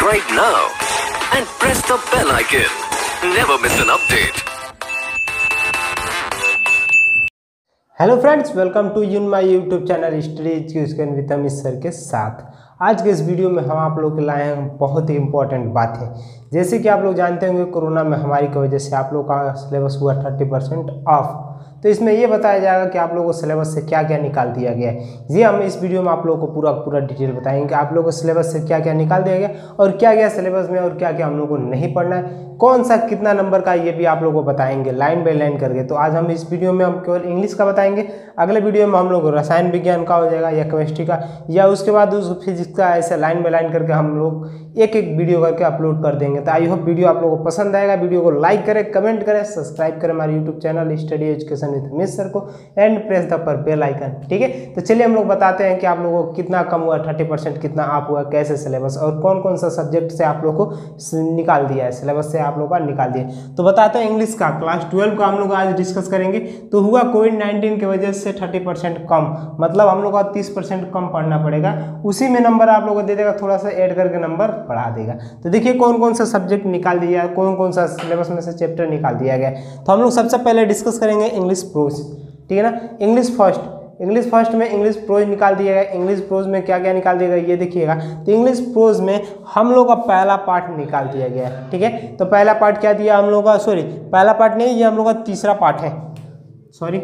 subscribe now and press the bell icon. Never miss an update. Hello friends, welcome to my YouTube channel study education with Amit sir के साथ। आज के इस video में हम आप लोग के लाए हैं बहुत ही इंपॉर्टेंट बात है। जैसे कि आप लोग जानते होंगे, कोरोना महामारी की वजह से आप लोग का सिलेबस हुआ 30% ऑफ। तो इसमें ये बताया जाएगा कि आप लोगों को सिलेबस से क्या क्या निकाल दिया गया है। ये हम इस वीडियो में आप लोगों को पूरा डिटेल बताएंगे कि आप लोगों को सिलेबस से क्या क्या निकाल दिया गया और क्या क्या सिलेबस में और क्या क्या हम लोग को नहीं पढ़ना है, कौन सा कितना नंबर का, ये भी आप लोगों को बताएंगे लाइन बाय लाइन करके। तो आज हम इस वीडियो में हम केवल इंग्लिश का बताएंगे, अगले वीडियो में हम लोग रसायन विज्ञान का हो जाएगा या केमिस्ट्री का, या उसके बाद उस फिजिक्स का, ऐसे लाइन बाय लाइन करके हम लोग एक एक वीडियो करके अपलोड कर देंगे। तो आई होप वीडियो आप लोगों को पसंद आएगा। वीडियो को लाइक करें, कमेंट करें, सब्सक्राइब करें हमारे YouTube channel study education with Amit sir को एंड प्रेस द पर बेल आइकन। ठीक है, तो चलिए हम लोग बताते हैं कि आप लोगों को कितना कम हुआ, 30% कितना आप हुआ, कैसे सिलेबस और कौन कौन सा सब्जेक्ट से आप लोग को निकाल दिया है, सिलेबस से आप लोग का निकाल दिया। तो बताते हैं इंग्लिश का क्लास 12 का हम लोग आज डिस्कस करेंगे। तो हुआ कोविड-19 की वजह से 30% कम, मतलब हम लोग का 30% कम पढ़ना पड़ेगा। उसी में नंबर आप लोग को दे देगा, थोड़ा सा ऐड करके नंबर बढ़ा देगा। तो देखिए कौन कौन सा सब्जेक्ट निकाल दिया है, कौन कौन सा सिलेबस में से चैप्टर निकाल दिया गया। तो हम लोग सबसे पहले डिस्कस करेंगे इंग्लिश प्रोज, ठीक है ना। इंग्लिश फर्स्ट में इंग्लिश प्रोज निकाल दिया गया। इंग्लिश प्रोज में क्या क्या निकाल दिया गया ये देखिएगा। तो इंग्लिश प्रोज में हम लोग का पहला पार्ट निकाल दिया गया, ठीक है। तो पहला पार्ट क्या दिया हम लोग का, सॉरी पहला पार्ट नहीं, ये हम लोग का तीसरा पार्ट है, सॉरी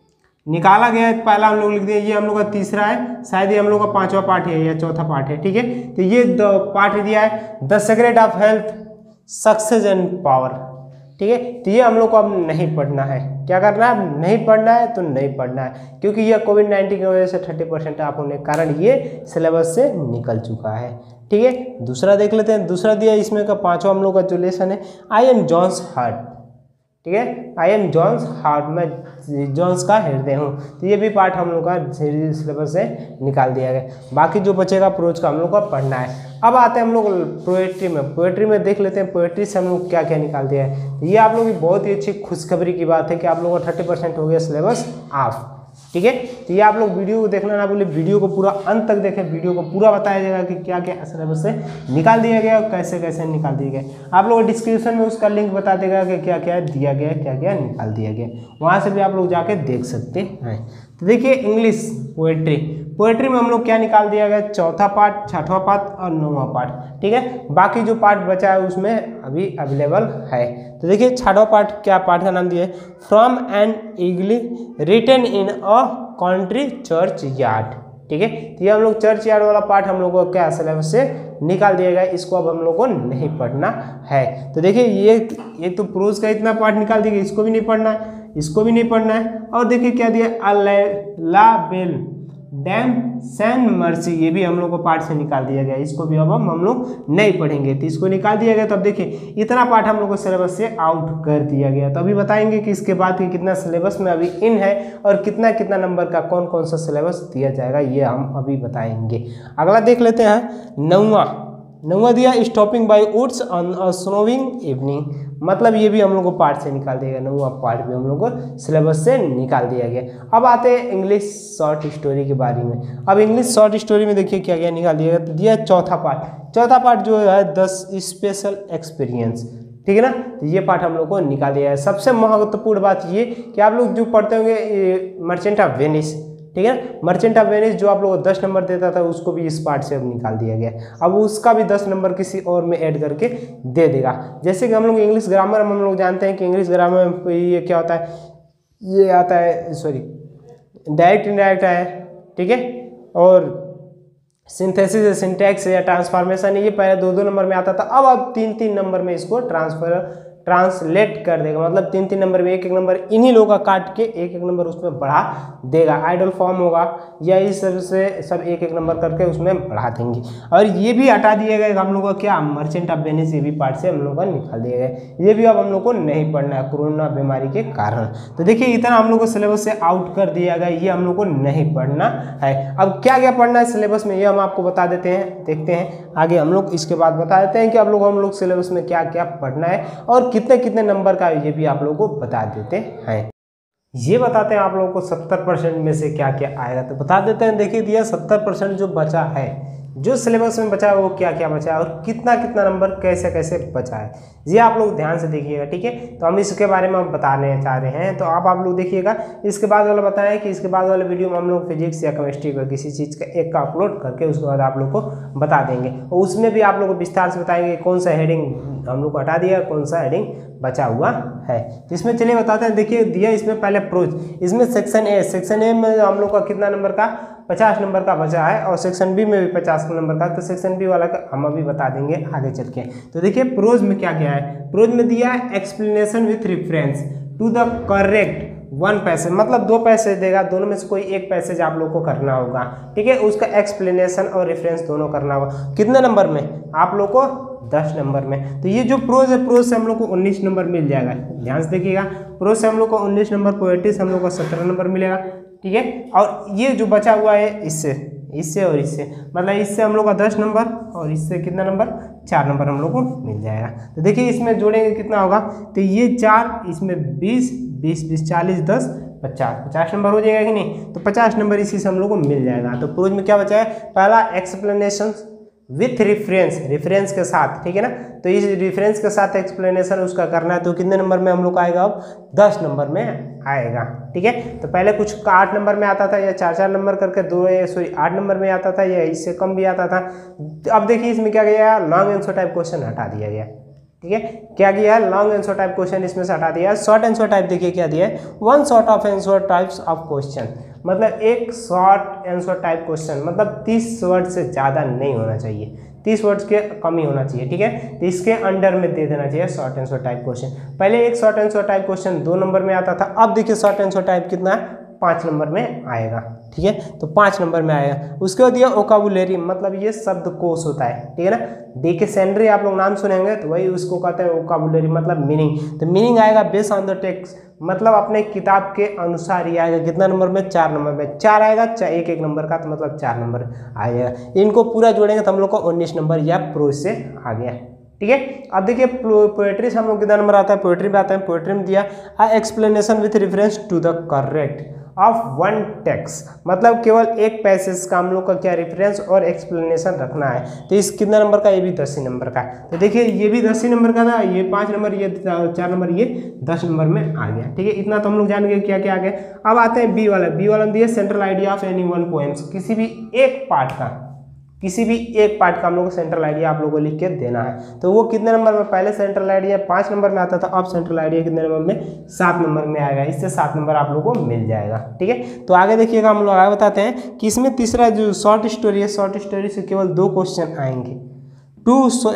निकाला गया है। पहला हम लोग लिख दिया, ये हम लोग का तीसरा है, शायद ये हम लोग का 5वां पार्ट है या चौथा पार्ट है, ठीक है। तो ये पार्ट दिया है the secret of health, success and power, ठीक है। तो ये हम लोग को अब नहीं पढ़ना है। क्या करना है, नहीं पढ़ना है तो नहीं पढ़ना है, क्योंकि ये कोविड-19 की वजह से 30% ऑफ होने के कारण ये सिलेबस से निकल चुका है, ठीक है। दूसरा देख लेते हैं। दूसरा दिया इसमें का 5वां हम लोग का जो लेसन है, आई एम जॉन्स हार्ट, ठीक है। आई एम जॉन्स हार्ट, मैं जॉन्स का हृदय हूँ। तो ये भी पार्ट हम लोग का सिलेबस से निकाल दिया गया। बाकी जो बचेगा प्रोज का हम लोग का पढ़ना है। अब आते हैं हम लोग पोएट्री में। पोएट्री में देख लेते हैं पोएट्री से हम लोग क्या क्या निकाल दिया है। तो ये आप लोग की बहुत ही अच्छी खुशखबरी की बात है कि आप लोगों का 30% हो गया सिलेबस ऑफ, ठीक है। तो ये आप लोग वीडियो को देखना ना भूलें, वीडियो को पूरा अंत तक देखें। वीडियो को पूरा बताया जाएगा कि क्या क्या सिलेबस से निकाल दिया गया और कैसे कैसे निकाल दिया गया। आप लोग डिस्क्रिप्शन में उसका लिंक बता देगा कि क्या क्या दिया गया, क्या क्या निकाल दिया गया, वहाँ से भी आप लोग जाके देख सकते हैं। तो देखिए इंग्लिश पोएट्री में हम लोग क्या निकाल दिया गया, चौथा पार्ट, 6वां पार्ट और 9वां पार्ट, ठीक है। बाकी जो पार्ट बचा है उसमें अभी अवेलेबल है। तो देखिए 6वां पार्ट, क्या पार्ट का नाम दिया है, from an eagle written in a country churchyard, ठीक है। तो ये हम लोग चर्च यार्ड वाला पार्ट हम लोग को क्या सिलेबस से निकाल दिया गया, इसको अब हम लोग को नहीं पढ़ना है। तो देखिए ये तो प्रोज का इतना पार्ट निकाल दिया गया, इसको भी नहीं पढ़ना है, इसको भी नहीं पढ़ना है। और देखिए क्या दिया, La Belle Dame sans Merci, ये भी हम लोग को पार्ट से निकाल दिया गया, इसको भी अब हम लोग नहीं पढ़ेंगे। तो इसको निकाल दिया गया। तो अब देखिए इतना पार्ट हम लोग को सिलेबस से आउट कर दिया गया। तो अभी बताएंगे कि इसके बाद कि कितना सिलेबस में अभी इन है और कितना कितना नंबर का कौन कौन सा सिलेबस दिया जाएगा, ये हम अभी बताएंगे। अगला देख लेते हैं 9वां दिया, stopping by woods on a snowing evening, मतलब ये भी हम लोग को पार्ट से निकाल दिया गया। 9वां पार्ट भी हम लोग को सिलेबस से निकाल दिया गया। अब आते हैं इंग्लिश शॉर्ट स्टोरी के बारे में। अब इंग्लिश शॉर्ट स्टोरी में देखिए क्या क्या निकाल दिया गया। तो दिया चौथा पार्ट जो है 10 स्पेशल एक्सपीरियंस, ठीक है ना। तो ये पार्ट हम लोग को निकाल दिया है। सबसे महत्वपूर्ण बात ये कि आप लोग जो पढ़ते होंगे मर्चेंट ऑफ वेनिस, ठीक है ना, मर्चेंट ऑफ वेनिस जो आप लोगों को 10 नंबर देता था, उसको भी इस पार्ट से अब निकाल दिया गया। अब उसका भी 10 नंबर किसी और में ऐड करके दे देगा। जैसे कि हम लोग इंग्लिश ग्रामर हम लोग जानते हैं कि इंग्लिश ग्रामर में ये क्या होता है, ये आता है, सॉरी डायरेक्ट इनडायरेक्ट है, ठीक है। और सिंथेसिस, सिंटैक्स या ट्रांसफॉर्मेशन, ये पहले 2-2 नंबर में आता था, अब 3-3 नंबर में इसको ट्रांसलेट कर देगा। मतलब 3-3 नंबर में, एक नंबर इन्हीं लोगों का काट के एक नंबर उसमें बढ़ा देगा। आइडल फॉर्म होगा या इस तरह से सब एक नंबर करके उसमें बढ़ा देंगे। और ये भी हटा दिया गया हम लोग का क्या, मर्चेंट ऑफ वेनिस, ये भी पार्ट से हम लोग का निकाल दिया गया। ये भी अब हम लोग को नहीं पढ़ना है कोरोना बीमारी के कारण। तो देखिए इतना हम लोग को सिलेबस से आउट कर दिया गया, ये हम लोग को नहीं पढ़ना है। अब क्या क्या पढ़ना है सिलेबस में, ये हम आपको बता देते हैं, देखते हैं आगे हम लोग। इसके बाद बता देते हैं कि हम लोग सिलेबस में क्या क्या पढ़ना है और कितने कितने नंबर का, ये भी आप लोगों को बता देते हैं। ये बताते हैं आप लोगों को 70% में से क्या क्या आएगा, तो बता देते हैं। देखिए दिया 70% जो बचा है जो सिलेबस में बचा है वो क्या क्या बचा है और कितना कितना नंबर कैसे कैसे बचा है, ये आप लोग ध्यान से देखिएगा, ठीक है। तो हम इसके बारे में बताने चाह रहे हैं, तो आप लोग देखिएगा। इसके बाद वाला बताएं कि इसके बाद वाले वीडियो में हम लोग फिजिक्स या केमिस्ट्री का किसी चीज़ का एक का अपलोड करके उसके बाद आप लोग को बता देंगे, और उसमें भी आप लोग को विस्तार से बताएंगे कौन सा हेडिंग हम लोग को हटा दिया, कौन सा हेडिंग बचा हुआ है। तो इसमें चलिए बताते हैं। देखिए दिया इसमें पहले प्रोज, इसमें सेक्शन ए में हम लोग का कितना नंबर का 50 नंबर का बचा है, और सेक्शन बी में भी 50 नंबर का, तो सेक्शन बी वाला का हम अभी बता देंगे आगे चल के। तो देखिए प्रोज में क्या क्या है। प्रोज में दिया है explanation with reference to the correct 1 passage, मतलब 2 पैसेज देगा, दोनों में से कोई एक पैसेज आप लोग को करना होगा, ठीक है। उसका एक्सप्लेनेशन और रेफरेंस दोनों करना होगा। कितने नंबर में? आप लोग को 10 नंबर में। तो ये जो प्रोज है, प्रोज से हम लोग को 19 नंबर मिल जाएगा, ध्यान से देखिएगा। प्रोज से हम लोग को 19 नंबर, पोएट्री से हम लोग को 17 नंबर मिलेगा, ठीक है। और ये जो बचा हुआ है इससे और इससे, मतलब इससे हम लोग का 10 नंबर और इससे कितना नंबर? 4 नंबर हम लोग को मिल जाएगा। तो देखिए इसमें जोड़ेंगे कितना होगा, तो ये 4, इसमें 20 40 10 50 नंबर हो जाएगा कि नहीं? तो 50 नंबर इसी से हम लोग को मिल जाएगा। तो प्रोज में क्या बचा है? पहला एक्सप्लेनेशन विथ रेफरेंस के साथ, ठीक है ना। तो इस रेफरेंस के साथ एक्सप्लेनेशन उसका करना है, तो कितने नंबर में हम लोग का आएगा? अब 10 नंबर में आएगा, ठीक है। तो पहले कुछ का 8 नंबर में आता था, या 4 नंबर करके 8 नंबर में आता था, या इससे कम भी आता था। अब देखिए इसमें क्या गया, लॉन्ग आंसर टाइप क्वेश्चन हटा दिया गया, ठीक है। क्या किया है? लॉन्ग आंसर टाइप क्वेश्चन इसमें से हटा दिया है। शॉर्ट आंसर टाइप देखिए क्या दिया है, 1 short of answer types of question, मतलब एक शॉर्ट आंसर टाइप क्वेश्चन, मतलब 30 वर्ड से ज़्यादा नहीं होना चाहिए, 30 वर्ड्स के कम ही होना चाहिए, ठीक है। तो इसके अंडर में दे देना चाहिए शॉर्ट आंसर टाइप क्वेश्चन। पहले एक शॉर्ट आंसर टाइप क्वेश्चन 2 नंबर में आता था, अब देखिए शॉर्ट आंसर टाइप कितना है? 5 नंबर में आएगा, ठीक है। तो 5 नंबर में आएगा। उसके बाद दिया वोकैबुलरी, मतलब ये शब्दकोश होता है, ठीक है ना। डिक्शनरी आप लोग नाम सुनेंगे तो वही उसको कहते हैं वोकैबुलरी, मतलब मीनिंग। तो मीनिंग आएगा बेस्ड ऑन द टेक्स्ट, मतलब अपने किताब के अनुसार ही आएगा। कितना नंबर में? 4 नंबर में। 4 आएगा, एक नंबर का, तो मतलब 4 नंबर आएगा। इनको पूरा जोड़ेंगे तो हम लोग को 19 नंबर या प्रोज से आ गया, ठीक है। अब देखिए पोएट्री से हम लोग कितना नंबर आता है? पोएट्री में आता है, पोएट्री में दिया explanation with reference to the correct of 1 text, मतलब केवल एक पैसेज का हम लोग का क्या रेफरेंस और एक्सप्लेनेशन रखना है। तो इस कितना नंबर का? ये भी 10 ही नंबर का। तो देखिए ये भी 10 ही नंबर का था, ये 5 नंबर, ये 4 नंबर, ये 10 नंबर में आ गया, ठीक है। इतना तो हम लोग जान गए क्या क्या आ गया। अब आते हैं बी वाला। बी वाला में दिया central idea of any 1 poems, किसी भी एक पार्ट का हम लोग को सेंट्रल आइडिया आप लोगों को लिख के देना है। तो वो कितने नंबर में? पहले सेंट्रल आइडिया 5 नंबर में आता था, अब सेंट्रल आइडिया कितने नंबर में? 7 नंबर में आएगा। इससे 7 नंबर आप लोग को मिल जाएगा, ठीक है। तो आगे देखिएगा, हम लोग आगे बताते हैं कि इसमें तीसरा जो शॉर्ट स्टोरी है, शॉर्ट स्टोरी से केवल 2 क्वेश्चन आएंगे, 2 short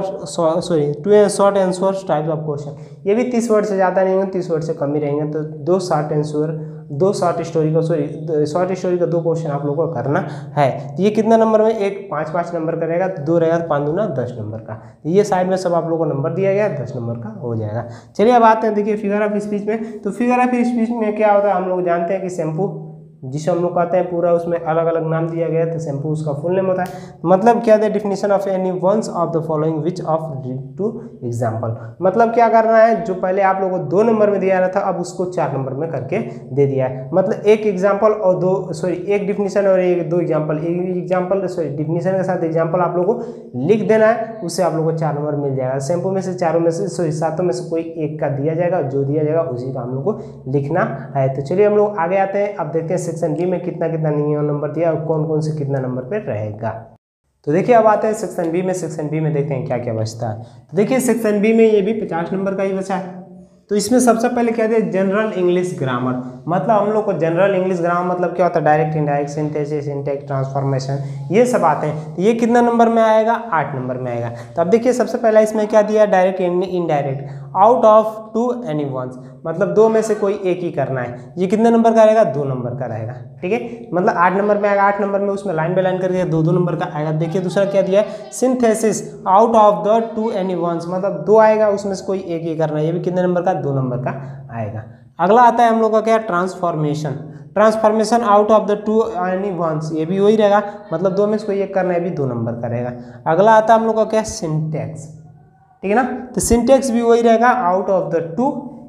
answer type of question. ये भी 30 वर्ड से ज़्यादा नहीं होंगे, 30 वर्ड से कम ही रहेंगे। तो 2 शॉर्ट स्टोरी का 2 क्वेश्चन आप लोगों को करना है। तो ये कितना नंबर में? एक 5 नंबर का रहेगा, 2 रहेगा, 5 दूना 10 नंबर का। तो ये साइड में सब आप लोगों को नंबर दिया गया, 10 नंबर का हो जाएगा। चलिए अब आते हैं देखिए फिगर ऑफ स्पीच में। तो फिगर ऑफ स्पीच में क्या होता है? हम लोग जानते हैं कि शैम्पू, जिसे हम लोग कहते हैं, पूरा उसमें अलग अलग नाम दिया गया है। तो शैम्पू उसका फुल नेम होता है। मतलब क्या है? Definition of any ones of the following which of two example, मतलब क्या करना है? जो पहले आप लोगों को 2 नंबर में दिया रहा था, अब उसको 4 नंबर में करके दे दिया है। मतलब एक एग्जाम्पल और एक डिफिनेशन और 2 एग्जाम्पल, डिफिनेशन के साथ एग्जाम्पल आप लोगों को लिख देना है, उससे आप लोगों को 4 नंबर मिल जाएगा। शैम्पू में से 4 में से 7 में से कोई एक का दिया जाएगा, जो दिया जाएगा उसी का हम लोग को लिखना है। तो चलिए हम लोग आगे आते हैं। अब देखते हैं सेक्शन बी में कितना कितना नंबर दिया और कौन कौन से कितना नंबर पे रहेगा। तो देखिए अब आते हैं सेक्शन बी में। सेक्शन बी में देखते हैं क्या क्या बचता है। तो देखिए सेक्शन बी में ये भी 50 नंबर का ही बचा है। तो इसमें सबसे पहले क्या है? जनरल इंग्लिश ग्रामर, मतलब हम लोग को जनरल इंग्लिश ग्रामर मतलब क्या होता है? Direct, indirect, synthesis, syntax, transformation, ये सब आते हैं। तो ये कितना नंबर में आएगा? 8 नंबर में आएगा। तो अब देखिए सबसे पहला इसमें क्या दिया? Direct, indirect, out of 2 any ones, मतलब 2 में से कोई एक ही करना है। ये कितने नंबर का रहेगा? 2 नंबर का रहेगा, ठीक है। मतलब 8 नंबर में आएगा। 8 नंबर में उसमें लाइन बाय लाइन करके 2 नंबर का आएगा। देखिए दूसरा क्या दिया है? Synthesis, out of the 2 any ones, मतलब 2 आएगा, उसमें से कोई एक ही करना है। ये भी कितने नंबर का? 2 नंबर का आएगा। अगला आता है हम लोग का क्या? Transformation out of the 2 any ones, ये भी वही रहेगा, मतलब 2 में से कोई एक करना है, ये भी 2 नंबर का रहेगा। अगला आता है हम लोग का क्या? सिंटैक्स, ठीक है ना। तो सिंटैक्स भी वही रहेगा, out of the 2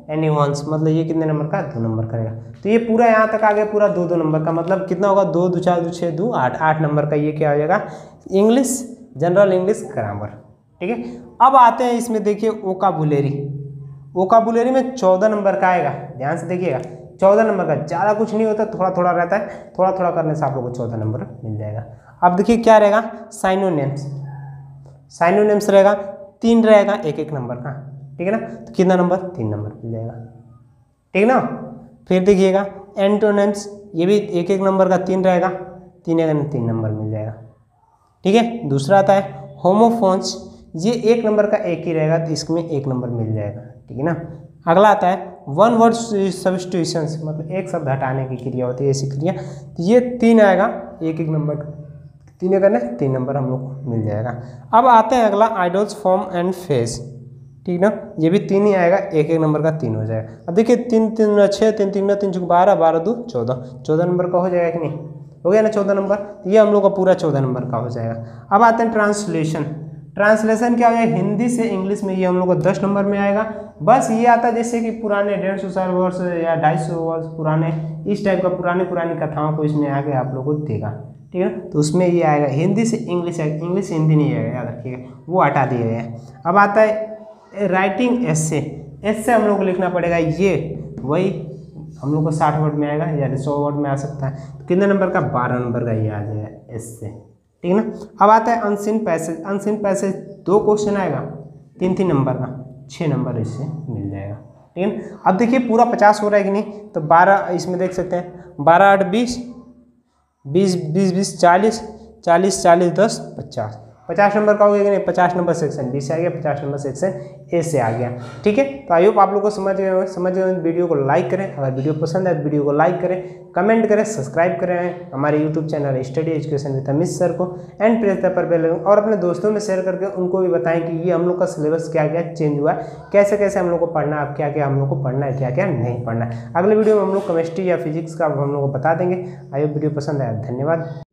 any ones, मतलब ये कितने नंबर का, 2 नंबर करेगा। तो ये पूरा यहाँ तक आ गया, पूरा 2 नंबर का, मतलब कितना होगा, 2 2 4 2 6 2 8, 8 नंबर का ये क्या हो जाएगा, इंग्लिश, जनरल इंग्लिश ग्रामर। ठीक है, अब आते हैं इसमें, देखिए वोकाबुलरी। वोकाबुलरी में 14 नंबर का आएगा, ध्यान से देखिएगा, 14 नंबर का, ज़्यादा कुछ नहीं होता, थोड़ा थोड़ा रहता है, थोड़ा थोड़ा करने से आप लोग को 14 नंबर मिल जाएगा। अब देखिए क्या रहेगा, साइनोनिम्स। साइनोनिम्स रहेगा 3 रहेगा, एक एक नंबर का। ठीक है ना, तो कितना नंबर, 3 नंबर मिल जाएगा। ठीक ना, फिर देखिएगा एंटोनिम्स, ये भी एक एक नंबर का 3 रहेगा, 3 नंबर मिल जाएगा। ठीक है, दूसरा आता है होमोफोन्स, ये 1 नंबर का एक ही रहेगा, तो इसमें 1 नंबर मिल जाएगा। ठीक है ना, अगला आता है वन वर्ड सब्स्टिट्यूशंस, मतलब एक शब्द हटाने की क्रिया होती है, ऐसी क्रिया, तो ये 3 आएगा, एक एक नंबर, 3 करना, 3 नंबर हम लोग को मिल जाएगा। अब आते हैं अगला आइडल्स फॉर्म एंड फेस। ठीक ना, ये भी 3 ही आएगा, एक एक नंबर का 3 हो जाएगा। अब देखिए 3 3 6, 3 3 3 12, 12 2 14, 14 नंबर का हो जाएगा कि नहीं, हो गया ना 14 नंबर, तो ये हम लोग का पूरा 14 नंबर का हो जाएगा। अब आते हैं ट्रांसलेशन। ट्रांसलेशन क्या हो जाएगा, हिंदी से इंग्लिश में, ये हम लोग को 10 नंबर में आएगा। बस ये आता है जैसे कि पुराने 150 वर्ष या 250 वर्ष पुराने, इस टाइप का पुरानी कथाओं को इसमें आगे आप लोग को देगा। ठीक है, तो उसमें ये आएगा हिंदी से इंग्लिश, इंग्लिश से हिंदी नहीं आएगा, याद रखिएगा, वो हटा दिया गया है। अब आता है राइटिंग एस्से। एस्से हम लोग को लिखना पड़ेगा, ये वही हम लोग को 60 वर्ड में आएगा या 100 वर्ड में आ सकता है, तो कितने नंबर का, 12 नंबर का ये आ जाएगा एस्से। ठीक है ना, अब आता है unseen passage. Unseen passage 2 question आएगा, 3 नंबर का, 6 नंबर इससे मिल जाएगा। ठीक है, अब देखिए पूरा 50 हो रहा है कि नहीं, तो 12 इसमें देख सकते हैं, 12 8 20, 20 20 20 40, 40 40 10 50, 50 नंबर का हो गया कि नहीं, 50 नंबर सेक्शन बी से आ गया, 50 नंबर सेक्शन ए से आ गया। ठीक है, तो आई होप आप लोग को समझ गए। वीडियो को लाइक करें, अगर वीडियो पसंद है तो वीडियो को लाइक करें, कमेंट करें, सब्सक्राइब करें हमारे YouTube channel study education with Amit sir को, एंड प्रेस द पर बेल, और अपने दोस्तों में शेयर करके उनको भी बताएं कि ये हम लोग का सिलेबस क्या क्या चेंज हुआ है, कैसे कैसे हम लोग को पढ़ना है, क्या क्या हम लोग को पढ़ना है, क्या क्या नहीं पढ़ना है। अगले वीडियो में हम लोग केमिस्ट्री या फिजिक्स का हम लोग को बता देंगे। आई होप वीडियो पसंद आया, धन्यवाद।